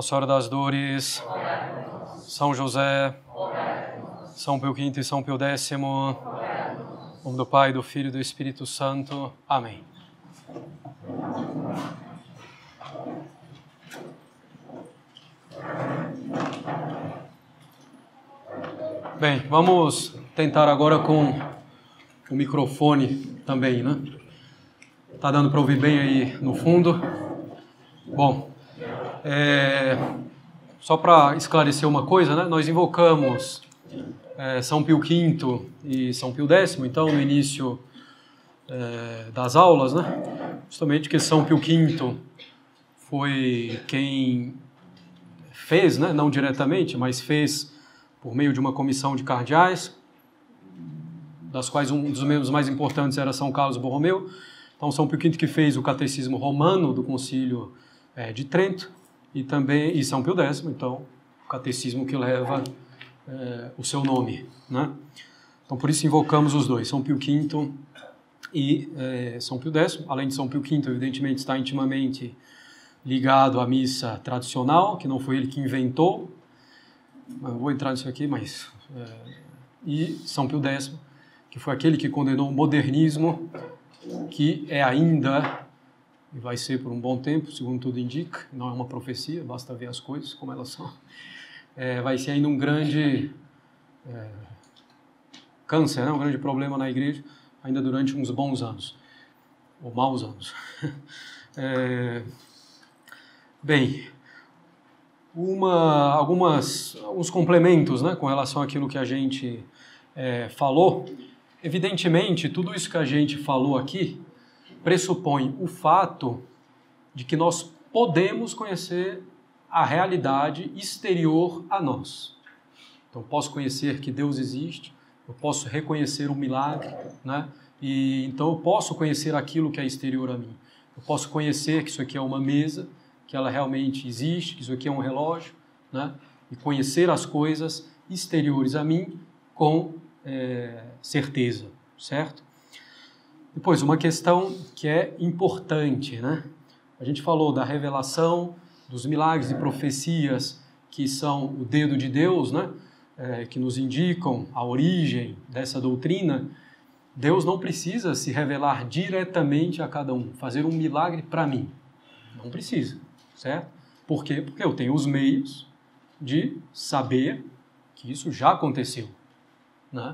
Nossa Senhora das Dores, São José, São Pio V e São Pio X, em nome do Pai, do Filho e do Espírito Santo. Amém. Bem, vamos tentar agora com o microfone também, né? Tá dando para ouvir bem aí no fundo? Bom, só para esclarecer uma coisa, né? Nós invocamos São Pio V e São Pio X, então, no início das aulas, né? Justamente que São Pio V foi quem fez, né? Não diretamente, mas fez por meio de uma comissão de cardeais, das quais um dos membros mais importantes era São Carlos Borromeu. Então, São Pio V que fez o Catecismo Romano do Concílio de Trento, e São Pio X, então, o catecismo que leva o seu nome, né? Então, por isso invocamos os dois, São Pio V e São Pio X. Além de São Pio V, evidentemente, está intimamente ligado à missa tradicional, que não foi ele que inventou, eu vou entrar nisso aqui, mas... e São Pio X, que foi aquele que condenou o modernismo, que é ainda, e vai ser por um bom tempo, segundo tudo indica, não é uma profecia, basta ver as coisas como elas são, vai ser ainda um grande câncer, né? Um grande problema na igreja, ainda durante uns bons anos, ou maus anos. Bem, alguns complementos, né, com relação àquilo que a gente falou. Evidentemente, tudo isso que a gente falou aqui pressupõe o fato de que nós podemos conhecer a realidade exterior a nós. Então, eu posso conhecer que Deus existe, eu posso reconhecer o milagre, né? E então eu posso conhecer aquilo que é exterior a mim. Eu posso conhecer que isso aqui é uma mesa, que ela realmente existe, que isso aqui é um relógio, né? E conhecer as coisas exteriores a mim com certeza, certo? Depois, uma questão que é importante, né? A gente falou da revelação, dos milagres e profecias que são o dedo de Deus, né? Que nos indicam a origem dessa doutrina. Deus não precisa se revelar diretamente a cada um, fazer um milagre para mim. Não precisa, certo? Por quê? Porque eu tenho os meios de saber que isso já aconteceu, né?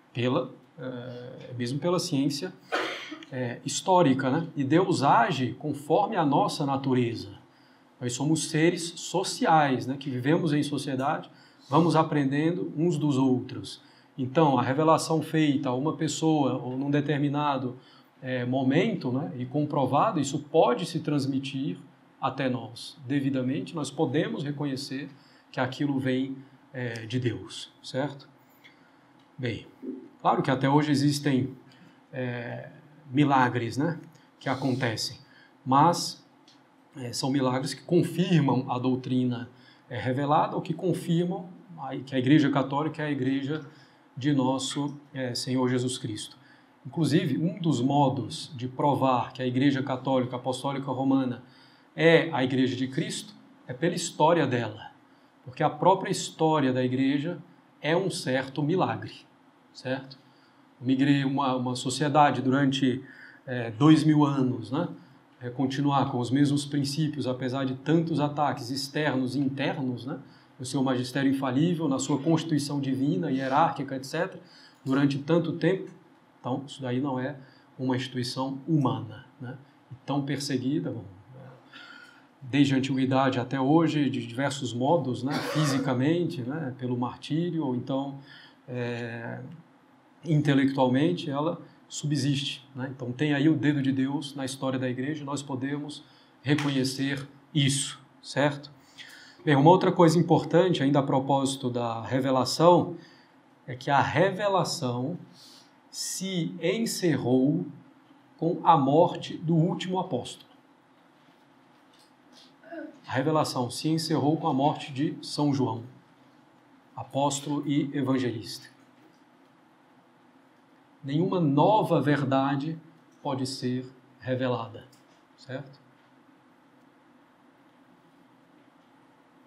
Mesmo pela ciência histórica, né? E Deus age conforme a nossa natureza. Nós somos seres sociais, né? Que vivemos em sociedade, vamos aprendendo uns dos outros. Então, a revelação feita a uma pessoa ou num determinado momento, né? E comprovado, isso pode se transmitir até nós. Devidamente, nós podemos reconhecer que aquilo vem de Deus, certo? Bem, claro que até hoje existem milagres, né, que acontecem, mas são milagres que confirmam a doutrina revelada ou que confirmam que a Igreja Católica é a Igreja de nosso Senhor Jesus Cristo. Inclusive, um dos modos de provar que a Igreja Católica Apostólica Romana é a Igreja de Cristo é pela história dela, porque a própria história da Igreja é um certo milagre, certo? Uma sociedade durante 2000 anos, né? Continuar com os mesmos princípios, apesar de tantos ataques externos e internos, né? No seu magistério infalível, na sua constituição divina, hierárquica, etc., durante tanto tempo. Então, isso daí não é uma instituição humana, né? E tão perseguida, desde a antiguidade até hoje, de diversos modos, né? Fisicamente, né? Pelo martírio, ou então intelectualmente, ela subsiste, né? Então tem aí o dedo de Deus na história da igreja, nós podemos reconhecer isso, certo? Bem, uma outra coisa importante, ainda a propósito da revelação, é que a revelação se encerrou com a morte do último apóstolo. A revelação se encerrou com a morte de São João, apóstolo e evangelista. Nenhuma nova verdade pode ser revelada, certo?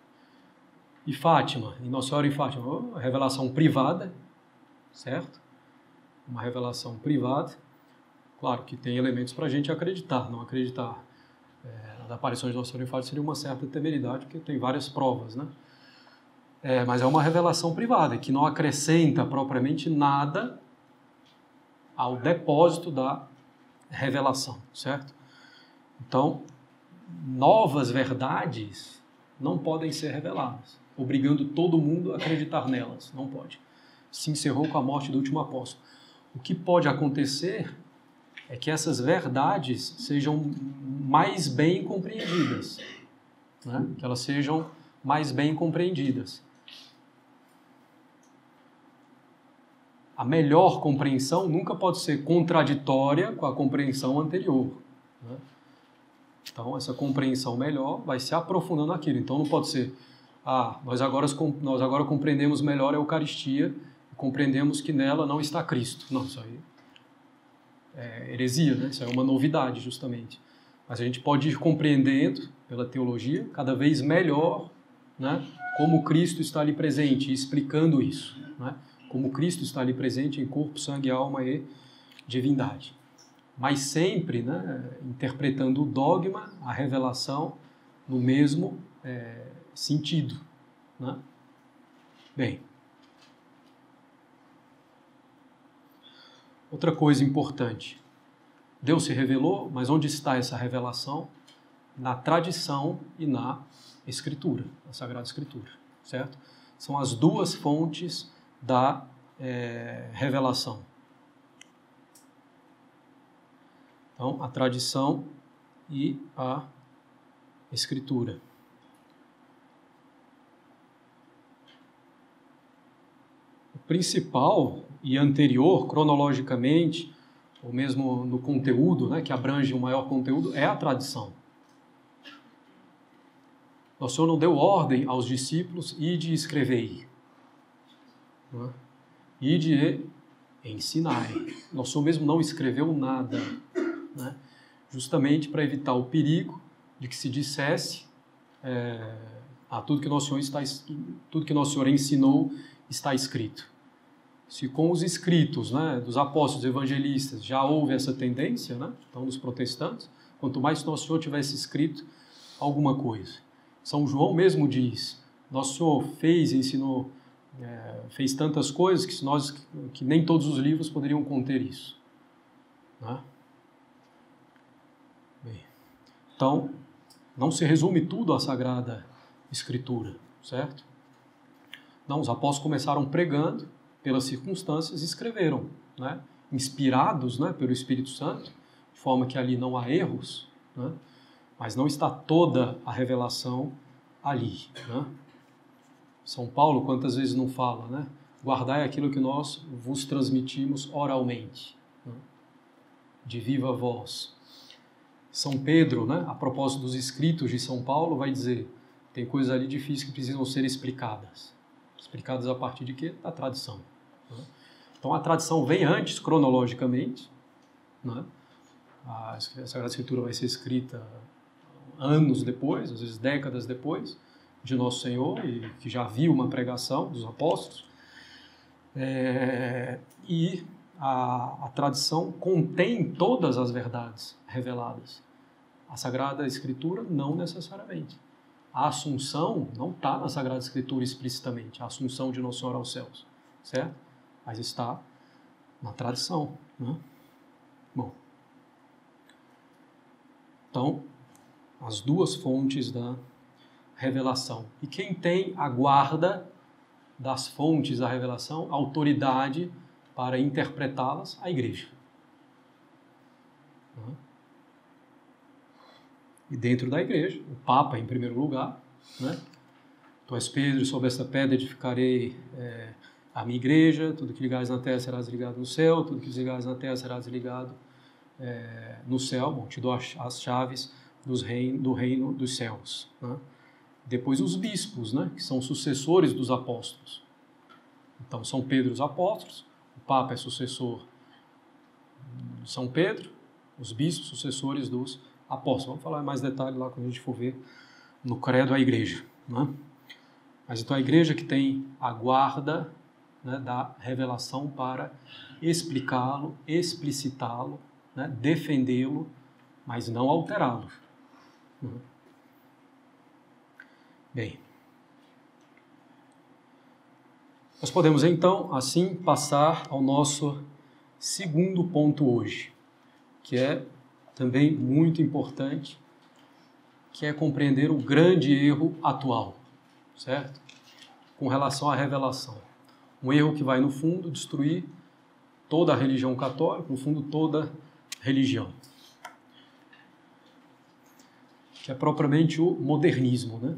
E Fátima, em Nossa Senhora em Fátima, uma revelação privada, certo? Uma revelação privada. Claro que tem elementos para a gente acreditar. Não acreditar nas aparições de Nossa Senhora em Fátima seria uma certa temeridade, porque tem várias provas, né? Mas é uma revelação privada, que não acrescenta propriamente nada ao depósito da revelação, certo? Então, novas verdades não podem ser reveladas, obrigando todo mundo a acreditar nelas. Não pode. Se encerrou com a morte do último apóstolo. O que pode acontecer é que essas verdades sejam mais bem compreendidas, né? Que elas sejam mais bem compreendidas. A melhor compreensão nunca pode ser contraditória com a compreensão anterior, né? Então, essa compreensão melhor vai se aprofundando naquilo. Então, não pode ser, nós agora compreendemos melhor a Eucaristia e compreendemos que nela não está Cristo. Não, isso aí é heresia, né? Isso é uma novidade, justamente. Mas a gente pode ir compreendendo, pela teologia, cada vez melhor, né, como Cristo está ali presente, e explicando isso, né? Como Cristo está ali presente em corpo, sangue, alma e divindade. Mas sempre, né, interpretando o dogma, a revelação, no mesmo sentido, né? Bem, outra coisa importante. Deus se revelou, mas onde está essa revelação? Na tradição e na Escritura, na Sagrada Escritura, certo? São as duas fontes da revelação. Então, a tradição e a Escritura. O principal e anterior, cronologicamente, ou mesmo no conteúdo, né, que abrange o maior conteúdo, é a tradição. Nosso Senhor não deu ordem aos discípulos, ide e escrevei. Né? Ide e ensinai. Nosso Senhor mesmo não escreveu nada, né? Justamente para evitar o perigo de que se dissesse tudo que Nosso Senhor ensinou está escrito. Se com os escritos, né, dos apóstolos evangelistas já houve essa tendência, né, então dos protestantes, quanto mais Nosso Senhor tivesse escrito alguma coisa. São João mesmo diz, Nosso Senhor fez e ensinou, fez tantas coisas que nem todos os livros poderiam conter isso. Né? Bem, então, não se resume tudo à Sagrada Escritura, certo? Não, os apóstolos começaram pregando, pelas circunstâncias, escreveram, né? Inspirados, né, pelo Espírito Santo, de forma que ali não há erros, né? Mas não está toda a revelação ali, né? São Paulo, quantas vezes não fala, né? Guardai aquilo que nós vos transmitimos oralmente, né? De viva voz. São Pedro, né, a propósito dos escritos de São Paulo, vai dizer, tem coisas ali difíceis que precisam ser explicadas. Explicadas a partir de quê? Da tradição. Né? Então a tradição vem antes, cronologicamente, né? A Sagrada Escritura vai ser escrita anos depois, às vezes décadas depois, de Nosso Senhor, e que já viu uma pregação dos apóstolos. E a tradição contém todas as verdades reveladas. A Sagrada Escritura não necessariamente. A Assunção não está na Sagrada Escritura explicitamente, a Assunção de Nossa Senhora aos céus, certo? Mas está na tradição, né? Bom, então, as duas fontes da revelação. E quem tem a guarda das fontes da revelação, autoridade para interpretá-las? A Igreja. E dentro da Igreja, o Papa em primeiro lugar, né? Tu és Pedro, e sobre esta pedra edificarei a minha Igreja, tudo que ligares na terra será desligado no céu, tudo que desligares na terra será desligado no céu. Bom, te dou as chaves do reino dos céus, né? Depois os bispos, né, que são sucessores dos apóstolos. Então, São Pedro os apóstolos, o Papa é sucessor de São Pedro, os bispos sucessores dos apóstolos. Vamos falar em mais detalhe lá quando a gente for ver no credo a Igreja, né? Mas então a igreja que tem a guarda, né, da revelação para explicá-lo, explicitá-lo, né, defendê-lo, mas não alterá-lo. Bem, nós podemos então, assim, passar ao nosso segundo ponto hoje, que é também muito importante, que é compreender o grande erro atual, certo? Com relação à revelação. Um erro que vai, no fundo, destruir toda a religião católica, no fundo, toda religião. Que é propriamente o modernismo, né?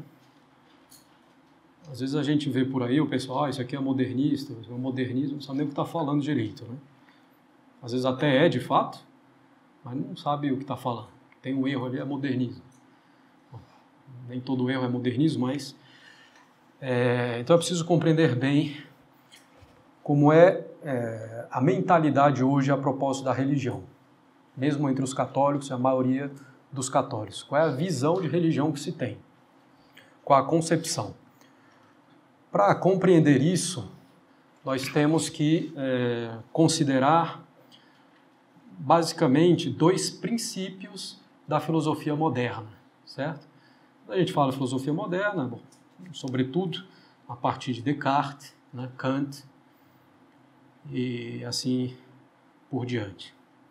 Às vezes a gente vê por aí o pessoal, isso aqui é modernista, isso é modernismo, não sabe nem o que está falando direito, né? Às vezes até é, de fato, mas não sabe o que está falando. Tem um erro ali, é modernismo. Bom, nem todo erro é modernismo, mas... então é preciso compreender bem como é a mentalidade hoje a propósito da religião, mesmo entre os católicos e a maioria dos católicos. Qual é a visão de religião que se tem? Qual a concepção? Para compreender isso, nós temos que considerar basicamente dois princípios da filosofia moderna, certo? Quando a gente fala filosofia moderna, bom, sobretudo a partir de Descartes, né, Kant e assim por diante.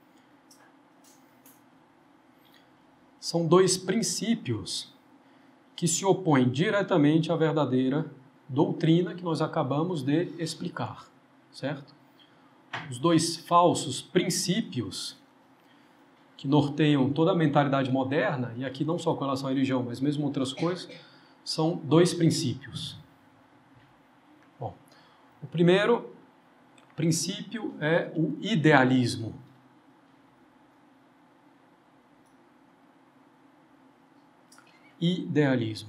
São dois princípios que se opõem diretamente à verdadeira doutrina que nós acabamos de explicar, certo? Os dois falsos princípios que norteiam toda a mentalidade moderna, e aqui não só com relação à religião, mas mesmo outras coisas, são dois princípios. Bom, o primeiro princípio é o idealismo. Idealismo.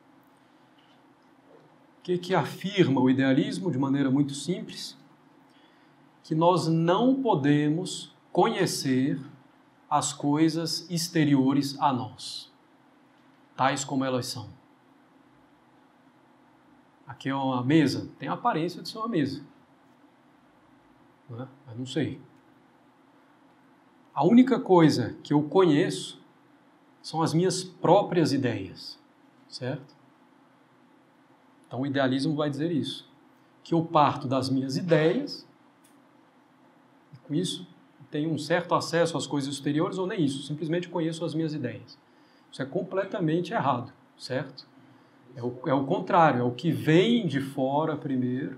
O que afirma o idealismo de maneira muito simples? Que nós não podemos conhecer as coisas exteriores a nós, tais como elas são. Aqui é uma mesa, tem a aparência de ser uma mesa, né? Mas não sei. A única coisa que eu conheço são as minhas próprias ideias, certo? Então o idealismo vai dizer isso, que eu parto das minhas ideias, e com isso tenho um certo acesso às coisas exteriores, ou nem isso, simplesmente conheço as minhas ideias. Isso é completamente errado, certo? É o contrário, é o que vem de fora primeiro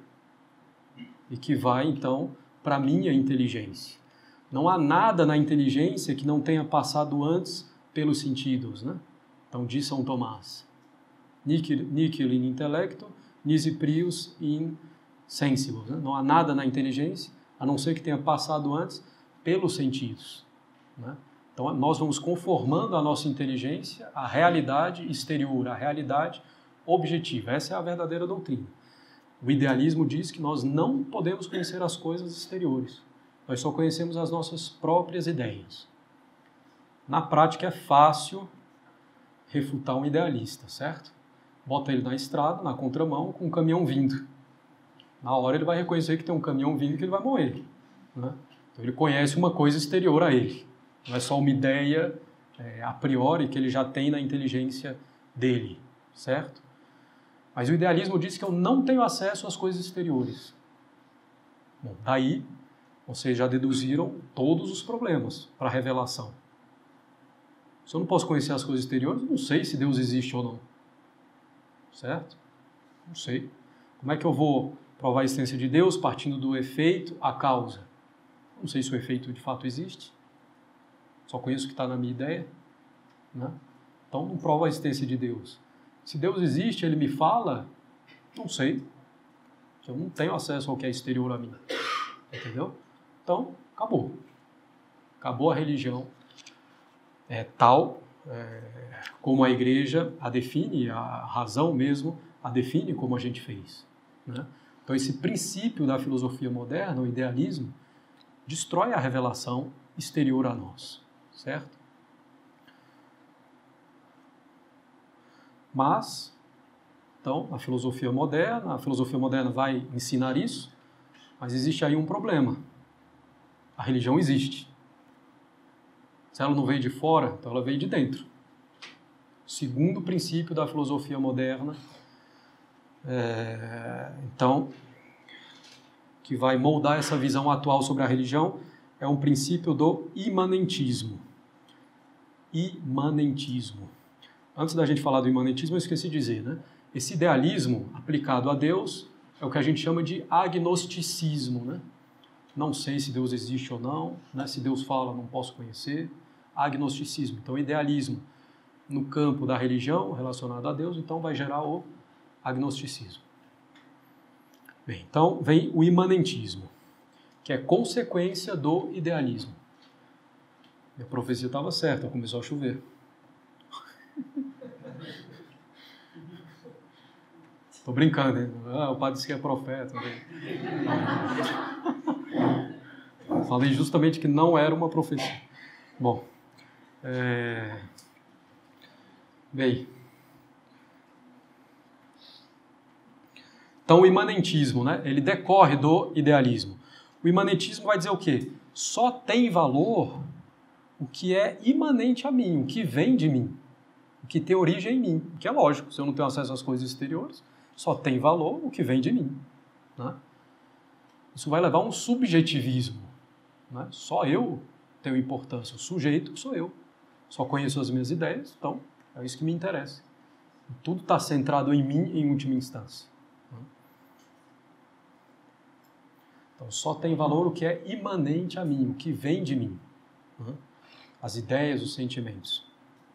e que vai, então, para a minha inteligência. Não há nada na inteligência que não tenha passado antes pelos sentidos, né? Então, diz São Tomás, nihil in intellecto, nisi prius in sensibus. Né? Não há nada na inteligência, a não ser que tenha passado antes pelos sentidos, né? Então, nós vamos conformando a nossa inteligência à realidade exterior, à realidade objetiva. Essa é a verdadeira doutrina. O idealismo diz que nós não podemos conhecer as coisas exteriores. Nós só conhecemos as nossas próprias ideias. Na prática é fácil refutar um idealista, certo? Bota ele na estrada, na contramão, com um caminhão vindo. Na hora ele vai reconhecer que tem um caminhão vindo e que ele vai morrer, né? Então ele conhece uma coisa exterior a ele. Não é só uma ideia a priori que ele já tem na inteligência dele, certo? Mas o idealismo diz que eu não tenho acesso às coisas exteriores. Bom, daí vocês já deduziram todos os problemas para a revelação. Se eu não posso conhecer as coisas exteriores, eu não sei se Deus existe ou não. Certo? Não sei. Como é que eu vou provar a existência de Deus partindo do efeito à causa? Não sei se o efeito de fato existe. Só conheço o que está na minha ideia, né? Então não provo a existência de Deus. Se Deus existe, Ele me fala, não sei. Eu não tenho acesso ao que é exterior a mim. Entendeu? Então, acabou. Acabou a religião tal como a igreja a define, a razão mesmo a define como a gente fez, né? Então esse princípio da filosofia moderna, o idealismo, destrói a revelação exterior a nós, certo? Mas Então, a filosofia moderna vai ensinar isso, mas existe aí um problema. A religião existe. Se ela não veio de fora, então ela veio de dentro. O segundo princípio da filosofia moderna, então, que vai moldar essa visão atual sobre a religião, é um princípio do imanentismo. Imanentismo. Antes da gente falar do imanentismo, eu esqueci de dizer, né? Esse idealismo aplicado a Deus é o que a gente chama de agnosticismo, né? Não sei se Deus existe ou não, né? Se Deus fala, não posso conhecer. Agnosticismo. Então, idealismo no campo da religião relacionado a Deus, então vai gerar o agnosticismo. Bem, então vem o imanentismo, que é consequência do idealismo. Minha profecia estava certa, começou a chover. Estou brincando, hein? O padre disse que é profeta. Falei justamente que não era uma profecia. Bom, bem, então o imanentismo, né? Ele decorre do idealismo. O imanentismo vai dizer o quê? Só tem valor o que é imanente a mim, o que vem de mim, o que tem origem em mim, o que é lógico, se eu não tenho acesso às coisas exteriores, só tem valor o que vem de mim, né? Isso vai levar a um subjetivismo, né? Só eu tenho importância, o sujeito sou eu, só conheço as minhas ideias, então é isso que me interessa. Tudo está centrado em mim em última instância. Então só tem valor o que é imanente a mim, o que vem de mim, né? As ideias, os sentimentos.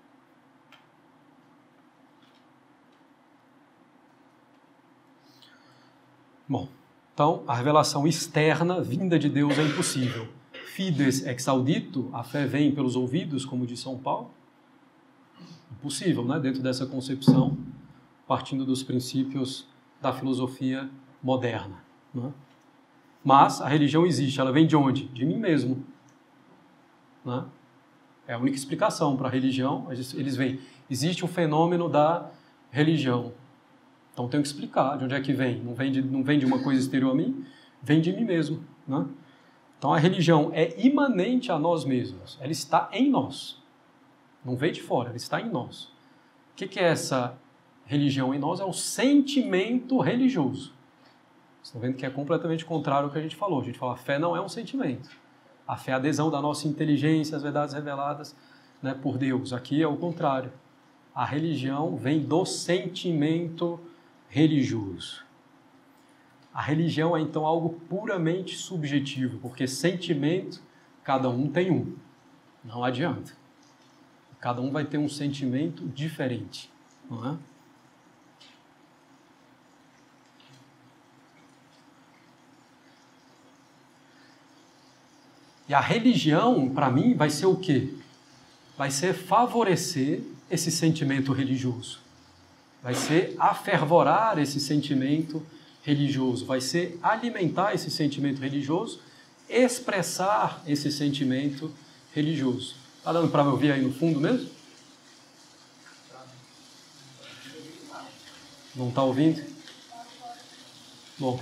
Bom, então a revelação externa vinda de Deus é impossível. Fides ex audito, a fé vem pelos ouvidos, como diz São Paulo. Impossível, né? Dentro dessa concepção, partindo dos princípios da filosofia moderna, né? Mas a religião existe, ela vem de onde? De mim mesmo, né? É a única explicação para a religião. Eles veem, existe o fenômeno da religião. Então tenho que explicar de onde é que vem. Não vem de uma coisa exterior a mim, vem de mim mesmo, né? Então a religião é imanente a nós mesmos. Ela está em nós. Não veio de fora, ela está em nós. O que é essa religião em nós? É o sentimento religioso. Vocês estão vendo que é completamente contrário ao que a gente falou. A gente fala, a fé não é um sentimento. A fé é a adesão da nossa inteligência às verdades reveladas, né, por Deus. Aqui é o contrário. A religião vem do sentimento religioso. A religião é, então, algo puramente subjetivo, porque sentimento, cada um tem um. Não adianta. Cada um vai ter um sentimento diferente, não é? E a religião, para mim, vai ser o quê? Vai ser favorecer esse sentimento religioso. Vai ser afervorar esse sentimento religioso. Vai ser alimentar esse sentimento religioso, expressar esse sentimento religioso. Está dando para me ouvir aí no fundo mesmo? Não está ouvindo? Bom.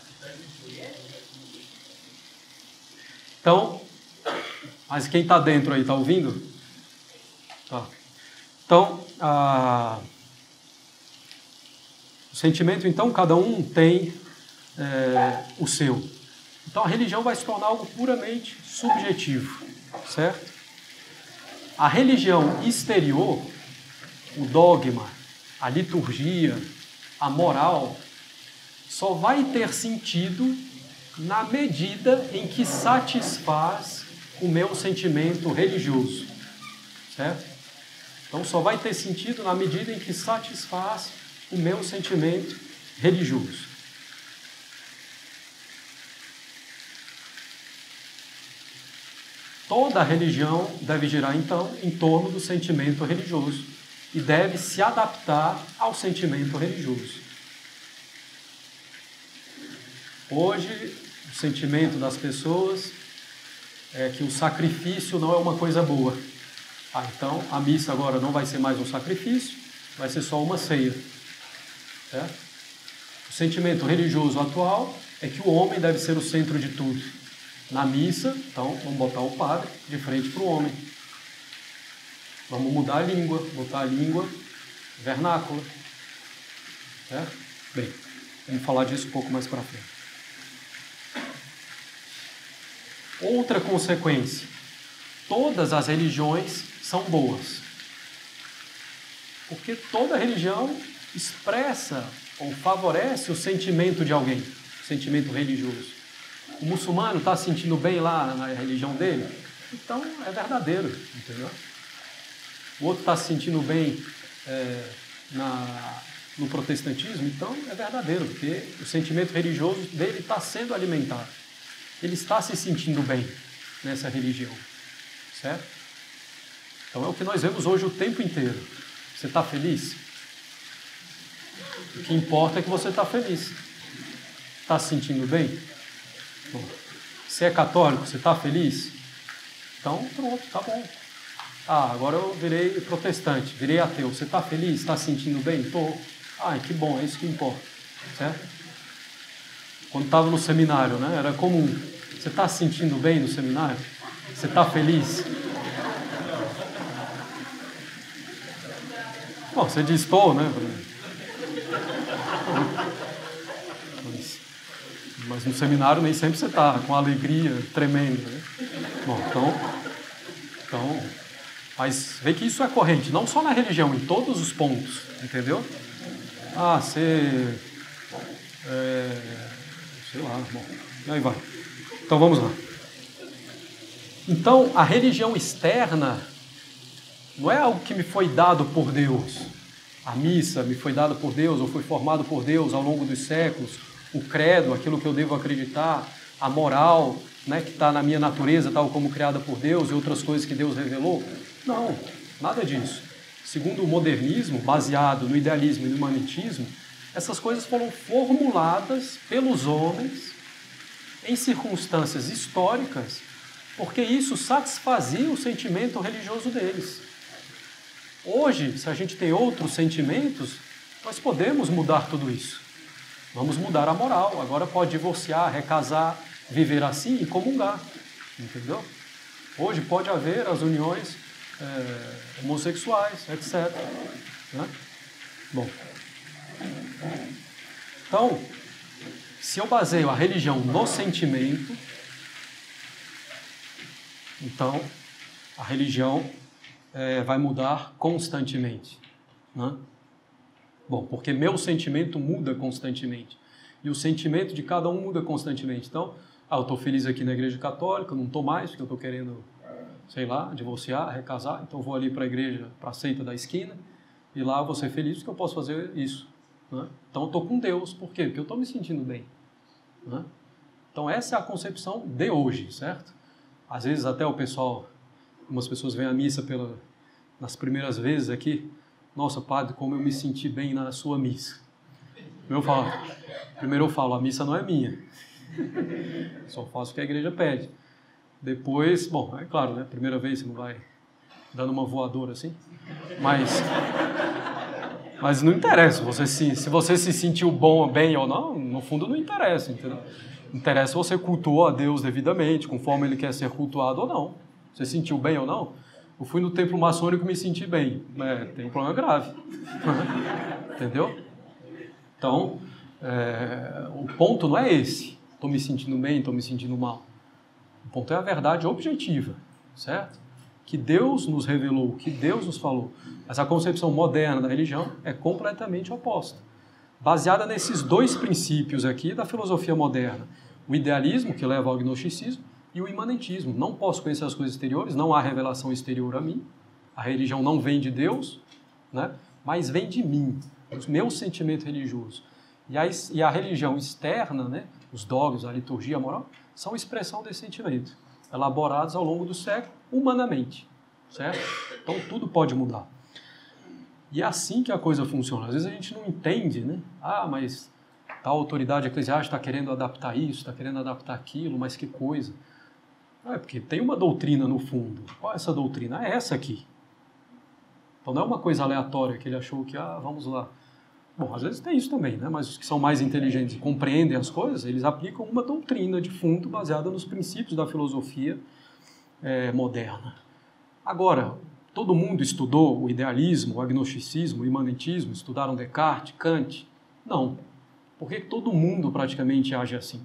Então, mas quem está dentro aí, está ouvindo? Tá. Então, o sentimento, então, cada um tem o seu. Então, a religião vai se tornar algo puramente subjetivo, certo? A religião exterior, o dogma, a liturgia, a moral, só vai ter sentido na medida em que satisfaz o meu sentimento religioso, certo? Então, só vai ter sentido na medida em que satisfaz o meu sentimento religioso. Toda religião deve girar, então, em torno do sentimento religioso e deve se adaptar ao sentimento religioso. Hoje, o sentimento das pessoas é que o sacrifício não é uma coisa boa. Então, a missa agora não vai ser mais um sacrifício, vai ser só uma ceia. certo? O sentimento religioso atual é que o homem deve ser o centro de tudo. Na missa, então, vamos botar o padre de frente para o homem. Vamos mudar a língua, botar a língua vernácula. Certo? Bem, vamos falar disso um pouco mais para frente. Outra consequência. Todas as religiões são boas. Porque toda religião expressa ou favorece o sentimento de alguém, o sentimento religioso. O muçulmano está se sentindo bem lá na religião dele, então é verdadeiro, entendeu? O outro está se sentindo bem no protestantismo, então é verdadeiro, porque o sentimento religioso dele está sendo alimentado. Ele está se sentindo bem nessa religião, certo? Então é o que nós vemos hoje o tempo inteiro. Você está feliz? O que importa é que você está feliz. Está se sentindo bem? Bom, se é católico, você está feliz? Então, pronto, tá bom. Ah, agora eu virei protestante, virei ateu. Você está feliz? Está se sentindo bem? Estou. Ah, que bom, é isso que importa. Certo? Quando estava no seminário, né, era comum. Você está se sentindo bem no seminário? Você está feliz? Bom, você diz estou, né? Mas no seminário nem sempre você está com alegria tremenda, né? Bom, então, mas vê que isso é corrente, não só na religião, em todos os pontos, entendeu? Ah, você... sei lá, bom, e aí vai. Então vamos lá. Então, a religião externa não é algo que me foi dado por Deus. A missa me foi dada por Deus, ou foi formado por Deus ao longo dos séculos. O credo, aquilo que eu devo acreditar, a moral, né, que está na minha natureza, tal como criada por Deus, e outras coisas que Deus revelou. Não, nada disso. Segundo o modernismo, baseado no idealismo e no imanentismo, essas coisas foram formuladas pelos homens em circunstâncias históricas, porque isso satisfazia o sentimento religioso deles. Hoje, se a gente tem outros sentimentos, nós podemos mudar tudo isso. Vamos mudar a moral. Agora pode divorciar, recasar, viver assim e comungar. Entendeu? Hoje pode haver as uniões homossexuais, etc. Né? Bom. Então, se eu baseio a religião no sentimento, então a religião vai mudar constantemente. Né? Bom, porque meu sentimento muda constantemente. E o sentimento de cada um muda constantemente. Então, eu estou feliz aqui na igreja católica, não estou mais, porque eu estou querendo, sei lá, divorciar, recasar. Então, vou ali para a igreja, para a seita da esquina, e lá eu vou ser feliz porque eu posso fazer isso. Né? Então, eu estou com Deus. Por quê? Porque eu estou me sentindo bem. Né? Então, essa é a concepção de hoje, certo? Às vezes, até o pessoal, algumas pessoas vêm à missa nas primeiras vezes aqui. Nossa, padre, como eu me senti bem na sua missa. Primeiro eu falo, a missa não é minha. Só faço o que a igreja pede. Depois, bom, é claro, né? Primeira vez você não vai dando uma voadora assim. Mas não interessa. Se você se sentiu bem ou não, no fundo não interessa, entendeu? Interessa se você cultuou a Deus devidamente, conforme Ele quer ser cultuado ou não. Você se sentiu bem ou não? Eu fui no templo maçônico e me senti bem. Tem um problema grave. Entendeu? Então, o ponto não é esse. Estou me sentindo bem, estou me sentindo mal. O ponto é a verdade objetiva, certo? Que Deus nos revelou, que Deus nos falou. Mas a concepção moderna da religião é completamente oposta. Baseada nesses dois princípios aqui da filosofia moderna. O idealismo, que leva ao gnosticismo, e o imanentismo. Não posso conhecer as coisas exteriores, não há revelação exterior a mim. A religião não vem de Deus, né? Mas vem de mim, do meu sentimento religioso. E a religião externa, né? Os dogmas, a liturgia, a moral, são expressão desse sentimento, elaborados ao longo do século, humanamente. Certo? Então tudo pode mudar. E é assim que a coisa funciona. Às vezes a gente não entende, né? Ah, mas tal autoridade eclesiástica está querendo adaptar isso, está querendo adaptar aquilo, mas que coisa. Porque tem uma doutrina no fundo. Qual é essa doutrina? É essa aqui. Então não é uma coisa aleatória que ele achou que, vamos lá, Bom, às vezes tem isso também, né? Mas os que são mais inteligentes e compreendem as coisas, eles aplicam uma doutrina de fundo baseada nos princípios da filosofia moderna. Agora, todo mundo estudou o idealismo, o agnosticismo, o imanentismo, estudaram Descartes, Kant? Não. Por que todo mundo praticamente age assim?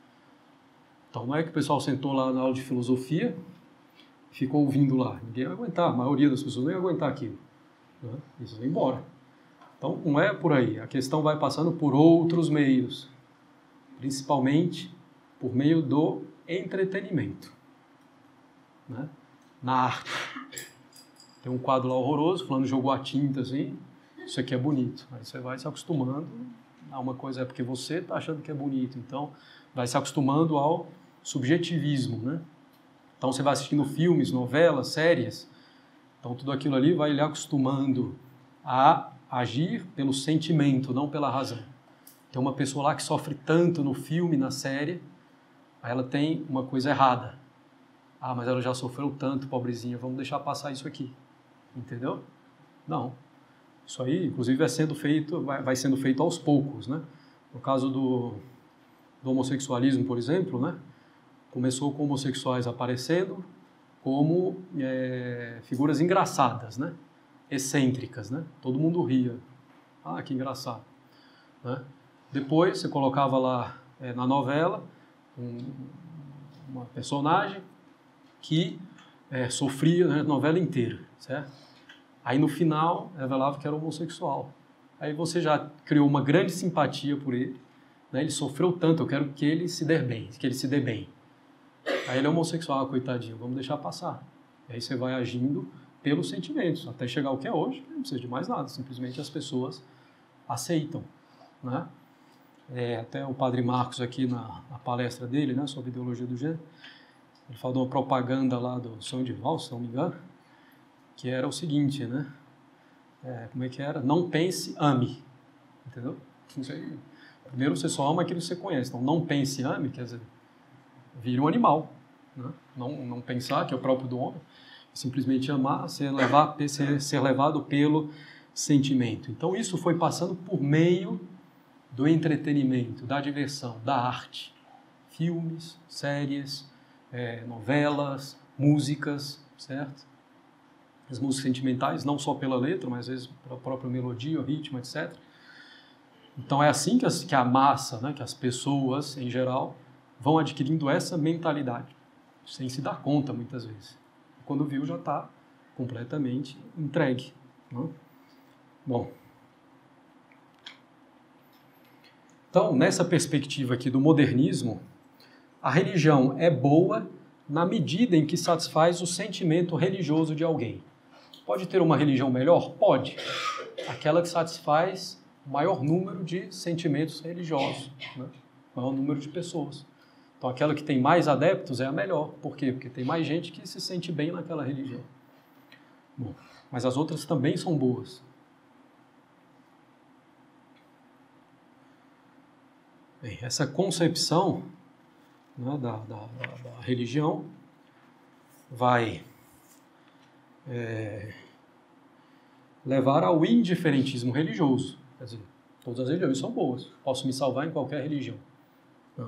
Então não é que o pessoal sentou lá na aula de filosofia e ficou ouvindo lá. Ninguém vai aguentar, a maioria das pessoas não ia aguentar aquilo. Né? Isso vai embora. Então não é por aí. A questão vai passando por outros meios, principalmente por meio do entretenimento. Né? Na arte. Tem um quadro lá horroroso, falando jogou a tinta assim, isso aqui é bonito. Aí você vai se acostumando a uma coisa, é porque você está achando que é bonito, então vai se acostumando ao subjetivismo, né? Então você vai assistindo filmes, novelas, séries, então tudo aquilo ali vai lhe acostumando a agir pelo sentimento, não pela razão. Tem uma pessoa lá que sofre tanto no filme, na série, aí ela tem uma coisa errada. Ah, mas ela já sofreu tanto, pobrezinha, vamos deixar passar isso aqui. Entendeu? Não. Isso aí, inclusive, vai sendo feito aos poucos, né? No caso do homossexualismo, por exemplo, né? Começou com homossexuais aparecendo como figuras engraçadas, né? Excêntricas, né? Todo mundo ria. Ah, que engraçado. Né? Depois, você colocava lá na novela uma personagem que sofria, né, a novela inteira, certo? Aí no final revelava que era homossexual. Aí você já criou uma grande simpatia por ele, né? Ele sofreu tanto, eu quero que ele se dê bem, que ele se dê bem. Aí ele é homossexual, coitadinho, vamos deixar passar. E aí você vai agindo pelos sentimentos, até chegar ao que é hoje, não precisa de mais nada, simplesmente as pessoas aceitam, né? Até o Padre Marcos aqui na palestra dele, né, sobre ideologia do gênero, ele falou de uma propaganda lá do Sonho de Valsa, se não me engano, que era o seguinte, né? Como é que era? Não pense, ame. Entendeu? Primeiro você só ama aquilo que você conhece. Então, não pense, ame, quer dizer, vira um animal. Né? Não pensar, que é o próprio do homem. Simplesmente amar, ser levado pelo sentimento. Então, isso foi passando por meio do entretenimento, da diversão, da arte. Filmes, séries, novelas, músicas, certo? As músicas sentimentais, não só pela letra, mas às vezes pela própria melodia, o ritmo, etc. Então é assim que a massa, né, que as pessoas em geral vão adquirindo essa mentalidade, sem se dar conta muitas vezes. Quando viu já está completamente entregue. Né? Bom, então nessa perspectiva aqui do modernismo, a religião é boa na medida em que satisfaz o sentimento religioso de alguém. Pode ter uma religião melhor? Pode. Aquela que satisfaz o maior número de sentimentos religiosos, né? O maior número de pessoas. Então, aquela que tem mais adeptos é a melhor. Por quê? Porque tem mais gente que se sente bem naquela religião. Bom, mas as outras também são boas. Bem, essa concepção, né, da religião vai levar ao indiferentismo religioso. Quer dizer, todas as religiões são boas. Posso me salvar em qualquer religião. Né?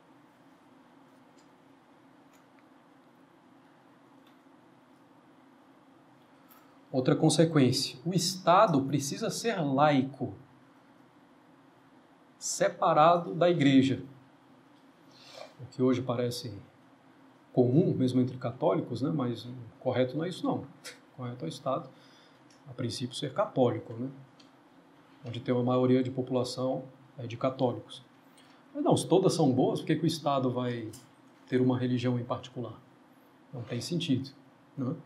Outra consequência. O Estado precisa ser laico, separado da Igreja. O que hoje parece comum, mesmo entre católicos, né? Mas o correto não é isso, não. O correto é o Estado, a princípio, ser católico, né? Onde tem uma maioria de população de católicos. Mas não, se todas são boas, por que o Estado vai ter uma religião em particular? Não tem sentido, né?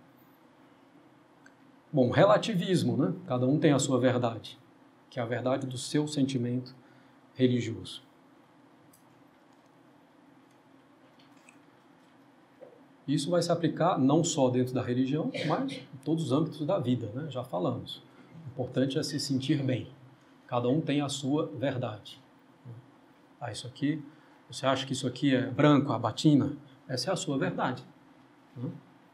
Bom, relativismo, né? Cada um tem a sua verdade, que é a verdade do seu sentimento religioso. Isso vai se aplicar não só dentro da religião, mas em todos os âmbitos da vida, né? Já falamos. O importante é se sentir bem. Cada um tem a sua verdade. Ah, isso aqui, você acha que isso aqui é branco, a batina? Essa é a sua verdade.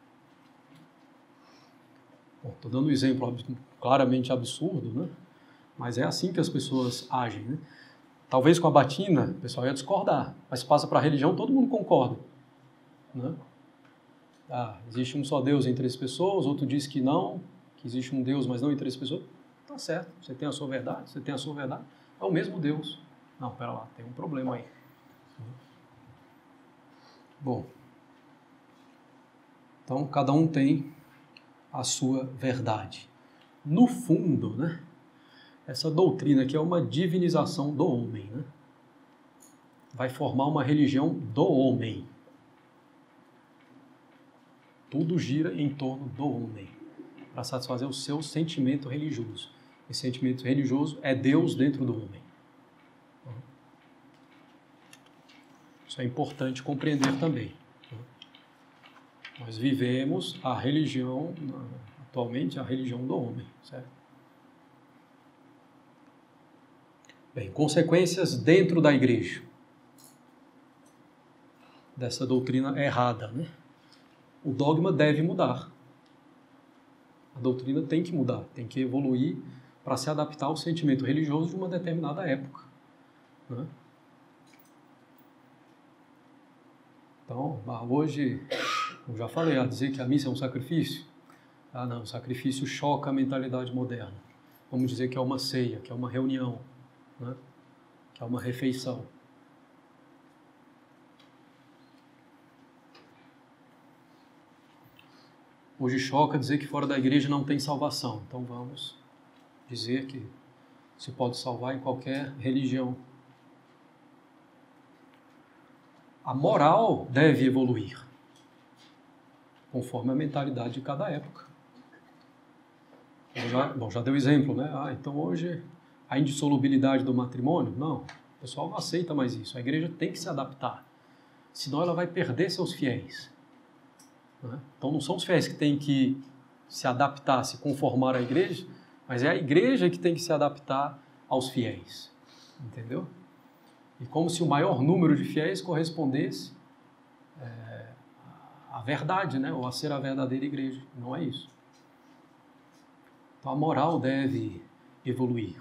Estou dando um exemplo claramente absurdo, né? Mas é assim que as pessoas agem, né? Talvez com a batina, o pessoal ia discordar, mas passa para a religião, todo mundo concorda, né? Existe um só Deus em três pessoas, outro diz que não, que existe um Deus, mas não em três pessoas. Tá certo, você tem a sua verdade, você tem a sua verdade, é o mesmo Deus. Não, pera lá, tem um problema aí. Bom, então cada um tem a sua verdade. No fundo, né, essa doutrina aqui é uma divinização do homem, né? Vai formar uma religião do homem. Tudo gira em torno do homem, para satisfazer o seu sentimento religioso. Esse sentimento religioso é Deus dentro do homem. Isso é importante compreender também. Nós vivemos a religião, atualmente, a religião do homem, certo? Bem, consequências dentro da igreja dessa doutrina errada, né? O dogma deve mudar. A doutrina tem que mudar, tem que evoluir para se adaptar ao sentimento religioso de uma determinada época, né? Então, hoje, como já falei, dizer que a missa é um sacrifício, não, o sacrifício choca a mentalidade moderna. Vamos dizer que é uma ceia, que é uma reunião, né? Que é uma refeição. Hoje choca dizer que fora da igreja não tem salvação. Então vamos dizer que se pode salvar em qualquer religião. A moral deve evoluir conforme a mentalidade de cada época. Já deu exemplo, né? Então hoje a indissolubilidade do matrimônio? Não, o pessoal não aceita mais isso. A igreja tem que se adaptar, senão ela vai perder seus fiéis. Então não são os fiéis que têm que se adaptar, se conformar à igreja, mas é a igreja que tem que se adaptar aos fiéis, entendeu? E como se o maior número de fiéis correspondesse à verdade, né? Ou a ser a verdadeira igreja. Não é isso. Então a moral deve evoluir.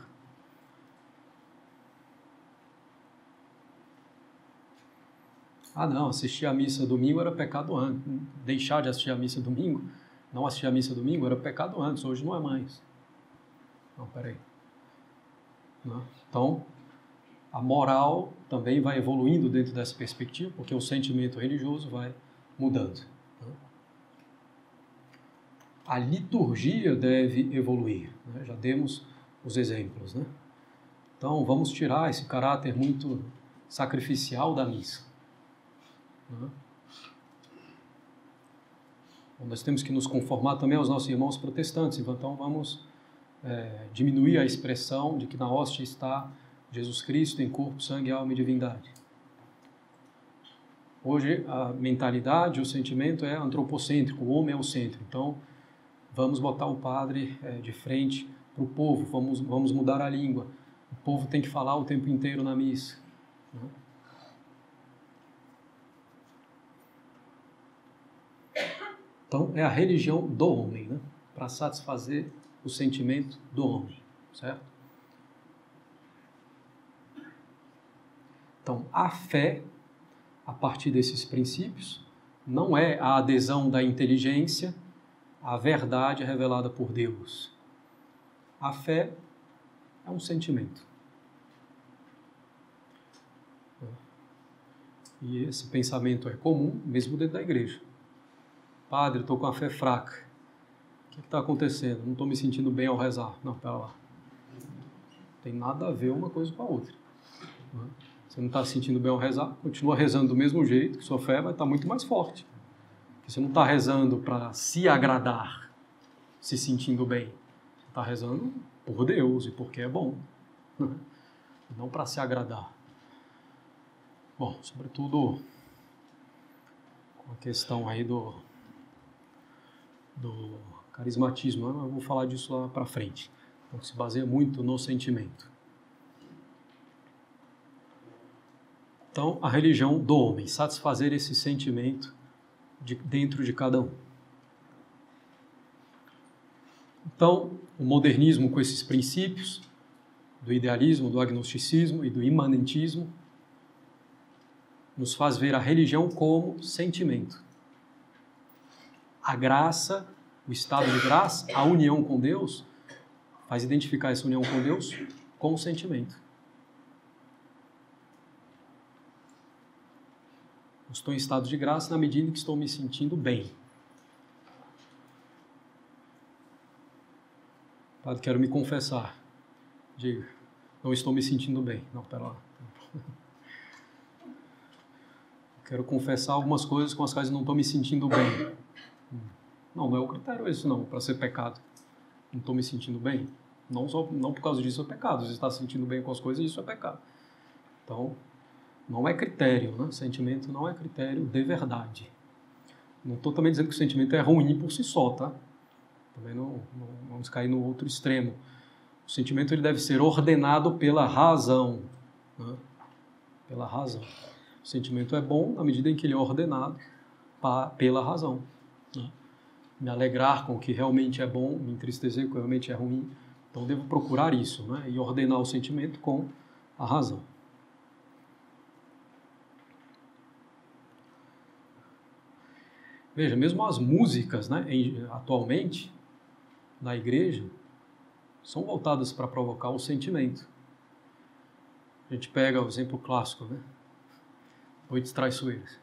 Não, assistir a missa domingo era pecado antes. Deixar de assistir a missa domingo, não assistir a missa domingo era pecado antes, hoje não é mais. Não, peraí. Não. Então, a moral também vai evoluindo dentro dessa perspectiva, porque o sentimento religioso vai mudando. A liturgia deve evoluir, né? Já demos os exemplos, né? Então, vamos tirar esse caráter muito sacrificial da missa. Nós temos que nos conformar também aos nossos irmãos protestantes, então vamos diminuir a expressão de que na hóstia está Jesus Cristo em corpo, sangue, alma e divindade. Hoje a mentalidade, o sentimento é antropocêntrico, o homem é o centro, então vamos botar o padre de frente para o povo, vamos mudar a língua, o povo tem que falar o tempo inteiro na missa, né? Então, é a religião do homem, né? Para satisfazer o sentimento do homem, certo? Então, a fé, a partir desses princípios, não é a adesão da inteligência à verdade revelada por Deus. A fé é um sentimento. E esse pensamento é comum, mesmo dentro da igreja. Padre, estou com a fé fraca. O que está acontecendo? Não estou me sentindo bem ao rezar. Não, pera lá. Não tem nada a ver uma coisa com a outra. Você não está se sentindo bem ao rezar, continua rezando do mesmo jeito, que sua fé vai estar muito mais forte. Porque você não está rezando para se agradar, se sentindo bem. Você está rezando por Deus e porque é bom. Não para se agradar. Bom, sobretudo com a questão aí do carismatismo, eu vou falar disso lá para frente. Então, se baseia muito no sentimento. Então, a religião do homem, satisfazer esse sentimento dentro de cada um. Então, o modernismo com esses princípios do idealismo, do agnosticismo e do imanentismo, nos faz ver a religião como sentimento. A graça, o estado de graça, a união com Deus, faz identificar essa união com Deus com o sentimento. Eu estou em estado de graça na medida em que estou me sentindo bem. Padre, quero me confessar. Diga, não estou me sentindo bem. Não, pera lá. Quero confessar algumas coisas com as quais não estou me sentindo bem. Não é o critério isso não, para ser pecado. Não estou me sentindo bem. Não por causa disso é pecado. Você está se sentindo bem com as coisas, isso é pecado. Então, não é critério, né? Sentimento não é critério de verdade. Não estou também dizendo que o sentimento é ruim por si só, tá? Também não vamos cair no outro extremo. O sentimento ele deve ser ordenado pela razão. Né? Pela razão. O sentimento é bom na medida em que ele é ordenado pela razão. Né? Me alegrar com o que realmente é bom, me entristecer com o que realmente é ruim. Então, devo procurar isso, né? E ordenar o sentimento com a razão. Veja, mesmo as músicas, né, atualmente, na igreja, são voltadas para provocar o sentimento. A gente pega o exemplo clássico, né? Noites Traiçoeiras.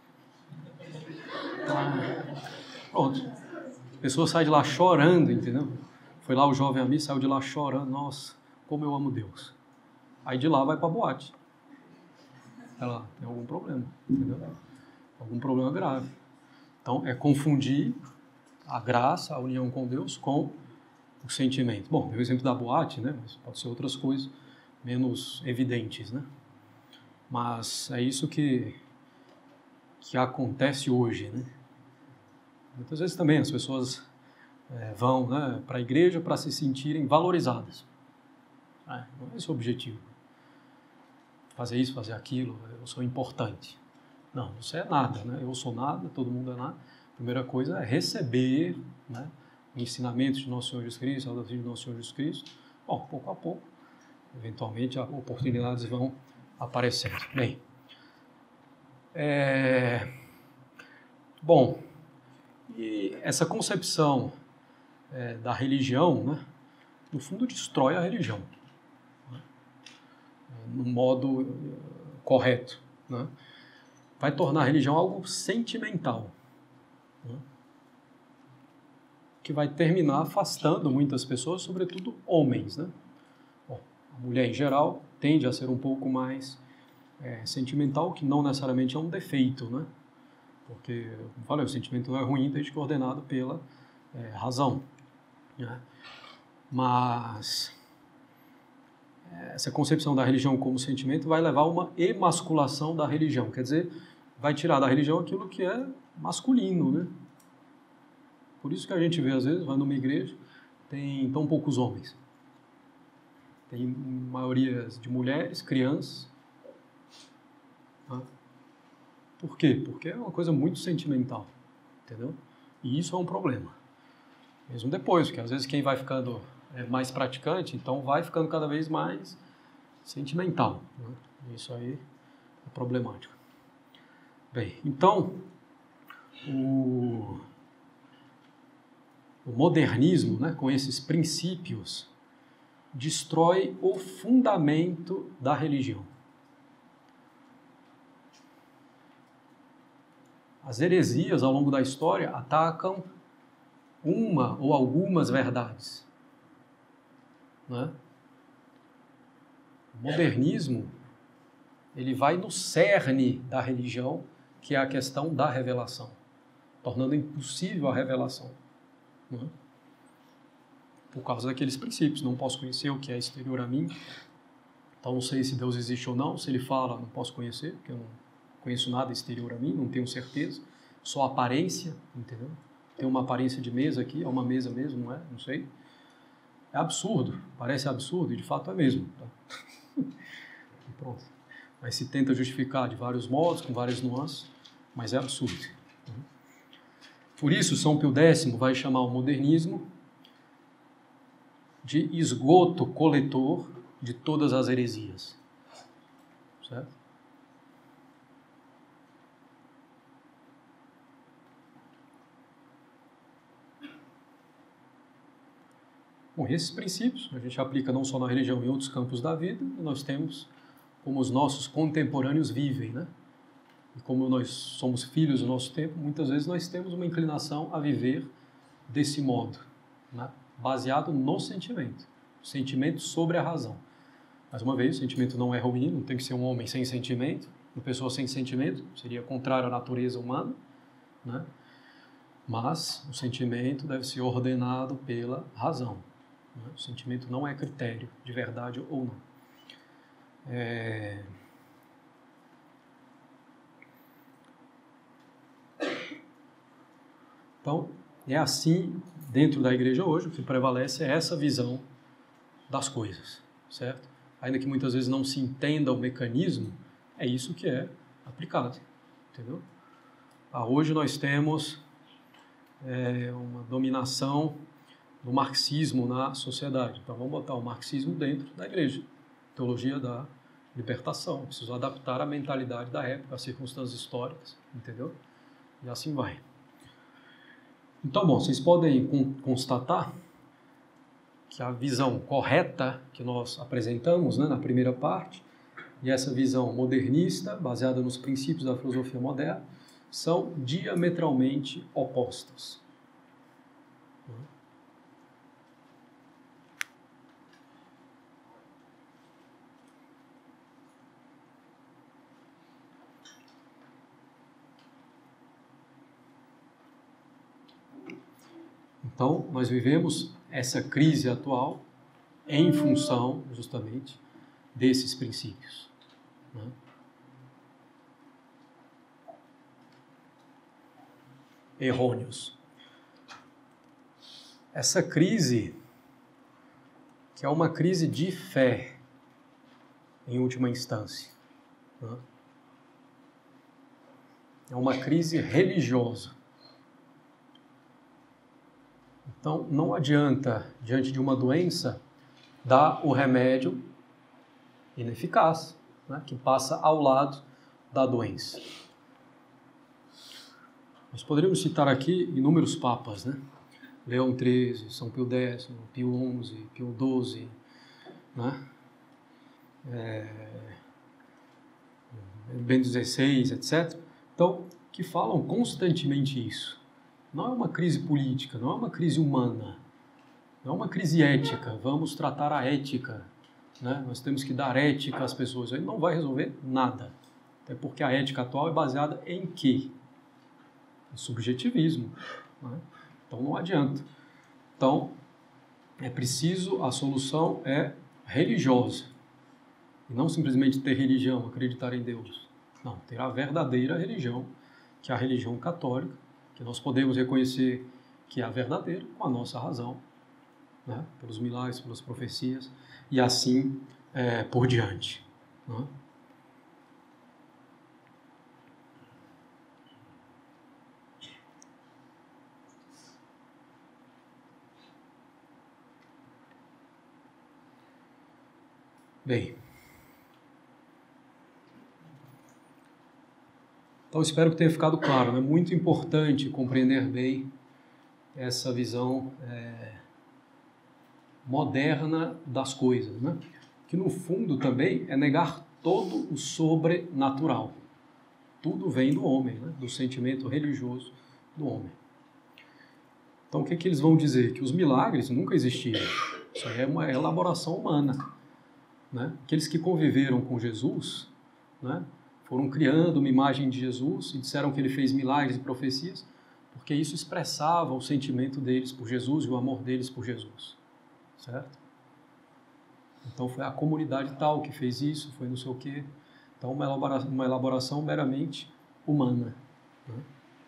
Pronto. A pessoa sai de lá chorando, entendeu? Foi lá o jovem a mim, saiu de lá chorando. Nossa, como eu amo Deus. Aí de lá vai para a boate. Ela tem algum problema, entendeu? Algum problema grave. Então, é confundir a graça, a união com Deus, com o sentimento. Bom, deu o exemplo da boate, né? Mas pode ser outras coisas menos evidentes, né? Mas é isso que acontece hoje, né? Muitas vezes também as pessoas vão, né, para a igreja para se sentirem valorizadas. Não é esse o objetivo. Fazer isso, fazer aquilo, eu sou importante. Não, você é nada, né? Eu sou nada, todo mundo é nada. A primeira coisa é receber, né, o ensinamento de nosso Senhor Jesus Cristo, a doutrina de nosso Senhor Jesus Cristo. Bom, pouco a pouco, eventualmente, as oportunidades vão aparecendo. Bem, bom, e essa concepção da religião, né, no fundo, destrói a religião, né, no modo correto, né? Vai tornar a religião algo sentimental, né? Que vai terminar afastando muitas pessoas, sobretudo homens, né? Bom, a mulher em geral tende a ser um pouco mais sentimental, que não necessariamente é um defeito, né? Porque, como falei, o sentimento não é ruim desde que é ordenado pela razão, né? Mas essa concepção da religião como sentimento vai levar a uma emasculação da religião, quer dizer, vai tirar da religião aquilo que é masculino, né? Por isso que a gente vê, às vezes, vai numa igreja, tem tão poucos homens. Tem maioria de mulheres, crianças. Tá? Por quê? Porque é uma coisa muito sentimental, entendeu? E isso é um problema. Mesmo depois, porque às vezes quem vai ficando mais praticante, então vai ficando cada vez mais sentimental, né? Isso aí é problemático. Bem, então, o modernismo, né, com esses princípios, destrói o fundamento da religião. As heresias, ao longo da história, atacam uma ou algumas verdades, né? O modernismo, ele vai no cerne da religião, que é a questão da revelação, tornando impossível a revelação, né? Por causa daqueles princípios. Não posso conhecer o que é exterior a mim, então não sei se Deus existe ou não. Se ele fala, não posso conhecer, porque eu não conheço nada exterior a mim, não tenho certeza, só aparência, entendeu? Tem uma aparência de mesa aqui, é uma mesa mesmo, não é? Não sei. É absurdo, parece absurdo, e de fato é mesmo. Tá? Pronto. Mas se tenta justificar de vários modos, com várias nuances, mas é absurdo. Por isso, São Pio X vai chamar o modernismo de esgoto coletor, de todas as heresias. Certo? Bom, esses princípios a gente aplica não só na religião, em outros campos da vida, e nós temos como os nossos contemporâneos vivem, né? E como nós somos filhos do nosso tempo, muitas vezes nós temos uma inclinação a viver desse modo, né? Baseado no sentimento. O sentimento sobre a razão. Mais uma vez, o sentimento não é ruim, não tem que ser um homem sem sentimento, uma pessoa sem sentimento, seria contrário à natureza humana, né? Mas o sentimento deve ser ordenado pela razão. Né? O sentimento não é critério de verdade ou não. Então, é assim, dentro da igreja hoje, o que prevalece é essa visão das coisas, certo? Ainda que muitas vezes não se entenda o mecanismo, é isso que é aplicado, entendeu? Hoje nós temos uma dominação do marxismo na sociedade. Então vamos botar o marxismo dentro da igreja. Teologia da libertação. Preciso adaptar a mentalidade da época, as circunstâncias históricas, entendeu? E assim vai. Então, bom, vocês podem constatar que a visão correta que nós apresentamos, né, na primeira parte, e essa visão modernista, baseada nos princípios da filosofia moderna, são diametralmente opostas. Então, nós vivemos essa crise atual em função, justamente, desses princípios. Né? Errôneos. Essa crise, que é uma crise de fé, em última instância, né? É uma crise religiosa. Então, não adianta, diante de uma doença, dar o remédio ineficaz, né, que passa ao lado da doença. Nós poderíamos citar aqui inúmeros papas, né? Leão XIII, São Pio X, Pio XI, Pio XII, né? Bento XVI, etc. Então, que falam constantemente isso. Não é uma crise política, não é uma crise humana, não é uma crise ética. Vamos tratar a ética, né? Nós temos que dar ética às pessoas. Aí não vai resolver nada. Até porque a ética atual é baseada em quê? Em subjetivismo, né? Então não adianta. Então, é preciso, a solução é religiosa. E não simplesmente ter religião, acreditar em Deus. Não, ter a verdadeira religião, que é a religião católica, que nós podemos reconhecer que é a verdadeira com a nossa razão, né? Pelos milagres, pelas profecias, e assim por diante. Né? Bem, então espero que tenha ficado claro. É muito importante compreender bem essa visão moderna das coisas, né? Que no fundo também é negar todo o sobrenatural. Tudo vem do homem, né? Do sentimento religioso do homem. Então o que eles vão dizer? Que os milagres nunca existiram. Isso aí é uma elaboração humana. Né? Aqueles que conviveram com Jesus, né, foram criando uma imagem de Jesus e disseram que ele fez milagres e profecias, porque isso expressava o sentimento deles por Jesus e o amor deles por Jesus. Certo? Então foi a comunidade tal que fez isso, foi não sei o quê. Então uma elaboração meramente humana. Né?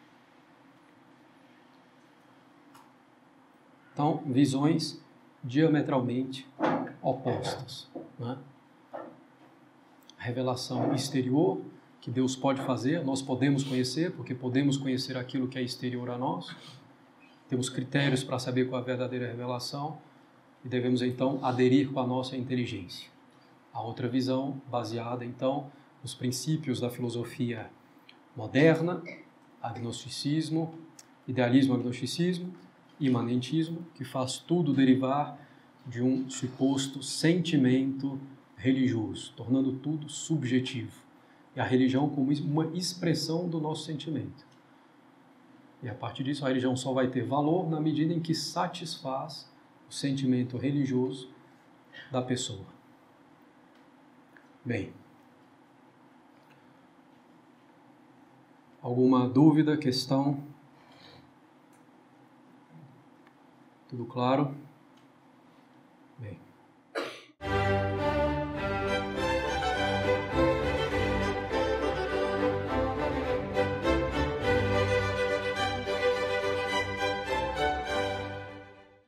Então, visões diametralmente opostas. Né? A revelação exterior que Deus pode fazer, nós podemos conhecer, porque podemos conhecer aquilo que é exterior a nós. Temos critérios para saber qual é a verdadeira revelação e devemos então aderir com a nossa inteligência. A outra visão, baseada então nos princípios da filosofia moderna, agnosticismo, idealismo-agnosticismo, imanentismo, que faz tudo derivar de um suposto sentimento religioso, tornando tudo subjetivo. E a religião como uma expressão do nosso sentimento. E a partir disso, a religião só vai ter valor na medida em que satisfaz o sentimento religioso da pessoa. Bem, alguma dúvida, questão? Tudo claro?